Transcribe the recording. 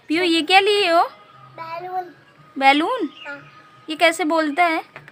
पियो ये क्या लिए हो? बैलून। बैलून? हाँ। ये कैसे बोलता है?